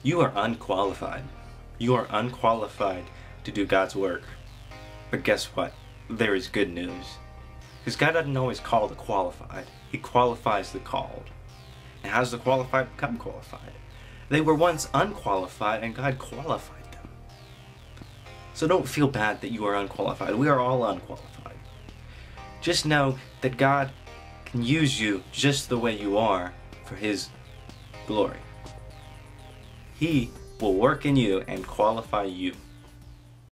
You are unqualified. You are unqualified to do God's work. But guess what? There is good news. Because God doesn't always call the qualified. He qualifies the called. And how does the qualified become qualified? They were once unqualified and God qualified them. So don't feel bad that you are unqualified. We are all unqualified. Just know that God can use you just the way you are for His glory. He will work in you and qualify you.